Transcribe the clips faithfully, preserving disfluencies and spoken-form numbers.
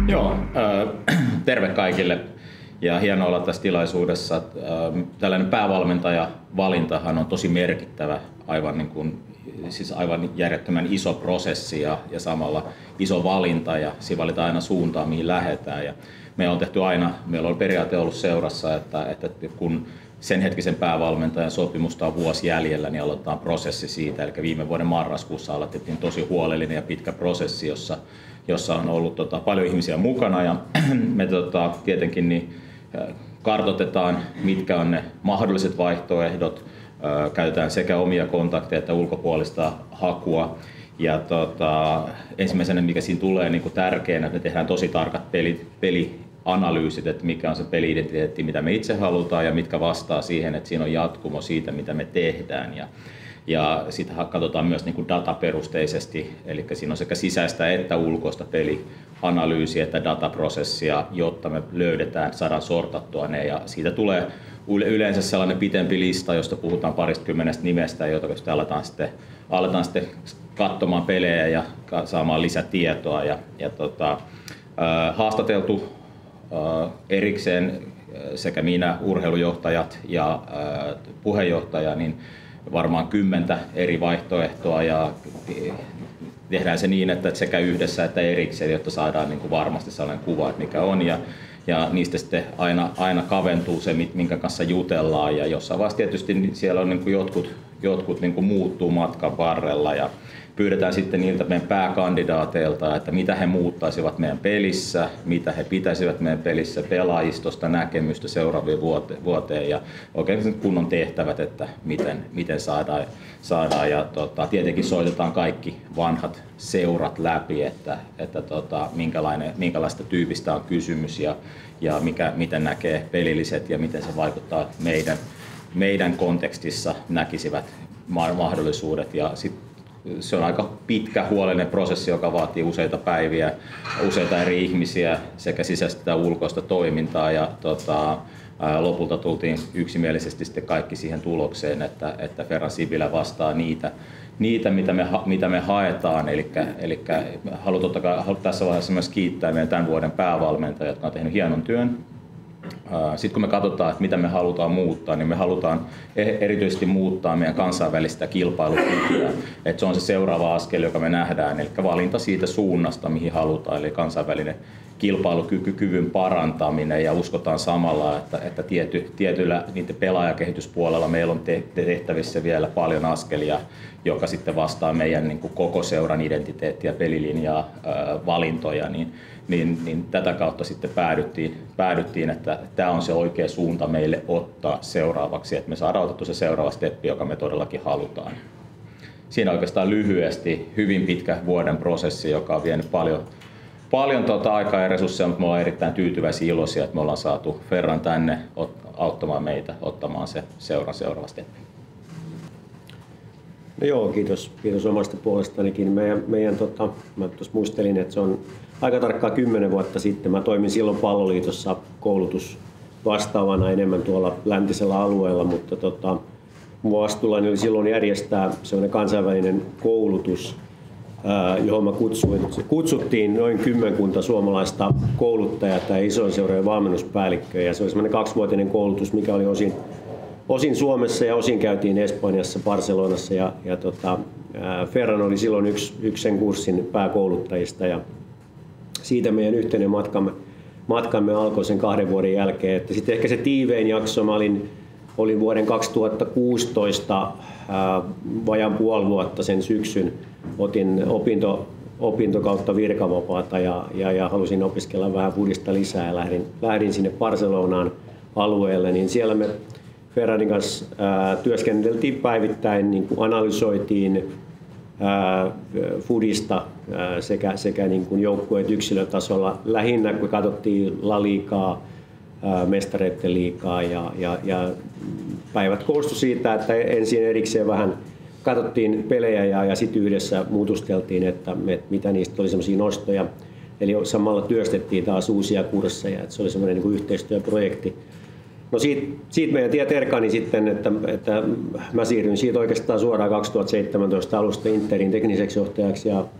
Joo, äh, terve kaikille ja hienoa olla tässä tilaisuudessa. Äh, tällainen päävalmentajavalintahan on tosi merkittävä, aivan, niin kuin, siis aivan järjettömän iso prosessi ja, ja samalla iso valinta, ja siinä valitaan aina suuntaan, mihin lähdetään. Ja me on tehty aina, meillä on periaate ollut seurassa, että, että kun sen hetkisen päävalmentajan sopimusta on vuosi jäljellä, niin aloitetaan prosessi siitä. Eli viime vuoden marraskuussa aloitettiin tosi huolellinen ja pitkä prosessi, jossa, jossa on ollut tota, paljon ihmisiä mukana. Ja me tota, tietenkin niin, kartoitetaan, mitkä on ne mahdolliset vaihtoehdot. Käytetään sekä omia kontakteja että ulkopuolista hakua. Ja tota, ensimmäisenä, mikä siinä tulee niin kuin tärkeänä, että me tehdään tosi tarkat peli, pelianalyysit, että mikä on se peli-identiteetti, mitä me itse halutaan ja mitkä vastaa siihen, että siinä on jatkumo siitä, mitä me tehdään. Ja, ja sitten katsotaan myös niin kuin dataperusteisesti, eli siinä on sekä sisäistä että ulkoista pelianalyysiä että dataprosessia, jotta me löydetään, saadaan sortattua ne, ja siitä tulee yleensä sellainen pitempi lista, josta puhutaan paristakymmenestä nimestä, jota aletaan sitten, aletaan sitten katsomaan pelejä ja saamaan lisätietoa. Ja, ja tota, äh, haastateltu äh, erikseen sekä minä, urheilujohtajat ja äh, puheenjohtaja, niin varmaan kymmentä eri vaihtoehtoa, ja tehdään se niin, että sekä yhdessä että erikseen, jotta saadaan niin kuin varmasti sellainen kuva, että mikä on. Ja, Ja niistä sitten aina, aina kaventuu se, minkä kanssa jutellaan, ja jossain vaiheessa tietysti siellä on niin kuin jotkut, jotkut niin kuin muuttuu matkan varrella, ja pyydetään sitten niiltä meidän pääkandidaateilta, että mitä he muuttaisivat meidän pelissä, mitä he pitäisivät meidän pelissä, pelaajistosta, näkemystä seuraaviin vuoteen ja oikein kunnon tehtävät, että miten, miten saadaan. saadaan. Ja tota, tietenkin soitetaan kaikki vanhat seurat läpi, että, että tota, minkälainen, minkälaista tyypistä on kysymys ja, ja mikä, miten näkee pelilliset ja miten se vaikuttaa meidän, meidän kontekstissa näkisivät mahdollisuudet. Ja sit se on aika pitkä, huolellinen prosessi, joka vaatii useita päiviä, useita eri ihmisiä sekä sisäistä että ulkoista toimintaa. Ja, tota, lopulta tultiin yksimielisesti sitten kaikki siihen tulokseen, että, että Ferran Sipilä vastaa niitä, niitä mitä, me, mitä me haetaan. Eli, eli haluan, haluan tässä vaiheessa myös kiittää meidän tämän vuoden päävalmentajia, jotka on tehnyt hienon työn. Sitten kun me katsotaan, että mitä me halutaan muuttaa, niin me halutaan erityisesti muuttaa meidän kansainvälistä kilpailukykyä. Että se on se seuraava askel, joka me nähdään, eli valinta siitä suunnasta, mihin halutaan, eli kansainvälinen kilpailukykykyvyn parantaminen, ja uskotaan samalla, että, että tiety, tietyllä niiden pelaajakehityspuolella meillä on tehtävissä vielä paljon askelia, joka sitten vastaa meidän niin kuin koko seuran identiteettiä, pelilinjaa, ää, valintoja, niin, niin, niin tätä kautta sitten päädyttiin, päädyttiin, että tämä on se oikea suunta meille ottaa seuraavaksi, että me saadaan otettu se seuraava steppi, joka me todellakin halutaan. Siinä oikeastaan lyhyesti hyvin pitkä vuoden prosessi, joka on vienyt paljon Paljon tuota aikaa ja resursseja, mutta me ollaan erittäin tyytyväisiä, iloisia, että me ollaan saatu Ferran tänne auttamaan meitä ottamaan se seuran seuraava steppi. No joo, kiitos, kiitos omasta puolestanikin. Meidän, meidän, tota, mä tuossa muistelin, että se on aika tarkkaan kymmenen vuotta sitten. Mä toimin silloin Palloliitossa koulutusvastaavana enemmän tuolla läntisellä alueella, mutta tota, mun vastuullani oli silloin järjestää sellainen kansainvälinen koulutus, johon mä kutsuin, kutsuttiin noin kymmenkunta suomalaista kouluttajaa tai isojen seurojen valmennuspäällikköä, ja se oli semmoinen kaksivuotinen koulutus, mikä oli osin, osin Suomessa ja osin käytiin Espanjassa, Barcelonassa, ja, ja tota, Ferran oli silloin yksi, yksi sen kurssin pääkouluttajista, ja siitä meidän yhteinen matkamme, matkamme alkoi sen kahden vuoden jälkeen. Että sitten ehkä se tiivein jakso, mä olin, olin vuoden kaksituhattakuusitoista ää, vajaan puoli vuotta sen syksyn, otin opinto, opinto kautta virkavapaata ja, ja, ja halusin opiskella vähän foodista lisää ja lähdin, lähdin sinne Barcelonaan alueelle, niin siellä me Ferranin kanssa ää, työskenneltiin päivittäin, niin kuin analysoitiin ää, foodista ää, sekä, sekä niin kuin joukkueet yksilötasolla lähinnä, kun katsottiin La Ligaa, ää, Mestareiden liigaa ja, ja, ja päivät koostu siitä, että ensin erikseen vähän katsottiin pelejä ja, ja sitten yhdessä muutusteltiin, että me, mitä niistä oli semmoisia nostoja. Eli samalla työstettiin taas uusia kursseja, että se oli semmoinen niin kuin yhteistyöprojekti. No siitä, siitä meidän tiet erkani sitten, että, että mä siirryin siitä oikeastaan suoraan kaksituhattaseitsemäntoista alusta Interin tekniseksi johtajaksi ja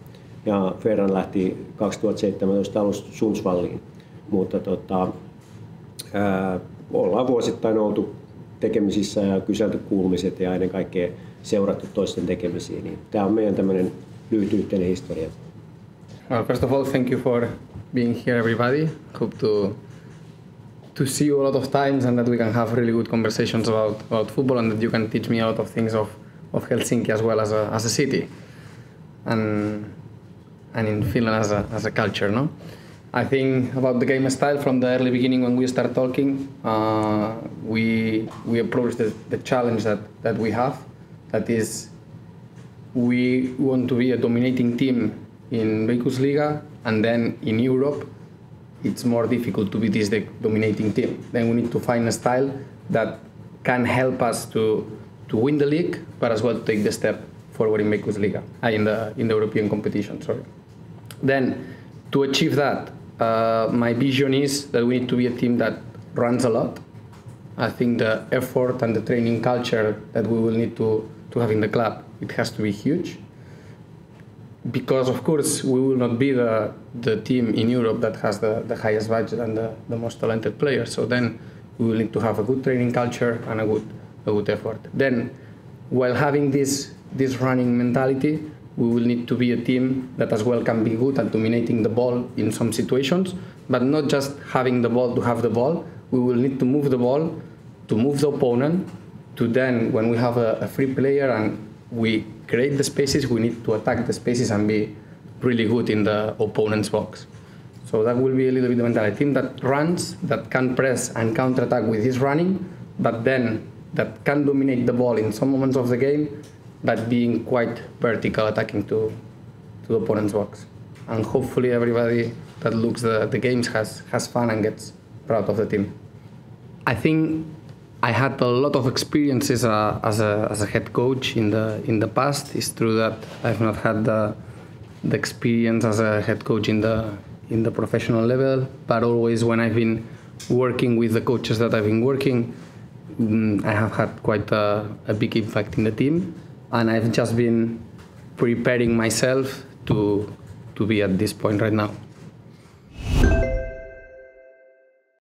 ja Ferran lähti kaksituhattaseitsemäntoista alusta Sundsvalliin. Mutta tota, ää, ollaan vuosittain oltu tekemisissä ja kyselty kuulumiset ja ennen kaikkea seurattu toisten tekemisiä. Niin tämä on meidän tämmöinen lyhyt yhteinen historia. Well, first of all, thank you for being here, everybody. Hope to to see you a lot of times and that we can have really good conversations about, about football and that you can teach me a lot of things of, of Helsinki as well as a, as a city and and in Finland as a, as a culture, no? I think about the game style from the early beginning when we start talking, uh, we we approach the, the challenge that, that we have, that is we want to be a dominating team in Veikkausliiga, and then in Europe it's more difficult to be this dominating team. Then we need to find a style that can help us to to win the league, but as well to take the step forward in Veikkausliiga, uh, in the in the European competition. Sorry. Then to achieve that, uh, my vision is that we need to be a team that runs a lot. I think the effort and the training culture that we will need to to have in the club, it has to be huge. Because of course we will not be the, the team in Europe that has the, the highest budget and the, the most talented players. So then we will need to have a good training culture and a good a good effort. Then while having this this running mentality, we will need to be a team that as well can be good at dominating the ball in some situations, but not just having the ball to have the ball. We will need to move the ball, to move the opponent, to then when we have a, a free player and we create the spaces, we need to attack the spaces and be really good in the opponent's box. So that will be a little bit the mentality. A team that runs, that can press and counter-attack with his running, but then that can dominate the ball in some moments of the game, but being quite vertical attacking to, to the opponent's box. And hopefully everybody that looks the, the games has, has fun and gets proud of the team. I think I had a lot of experiences uh, as a as a head coach in the in the past. It's true that I've not had the the experience as a head coach in the in the professional level, but always when I've been working with the coaches that I've been working, um, I have had quite a, a big impact in the team, and I've just been preparing myself to to be at this point right now.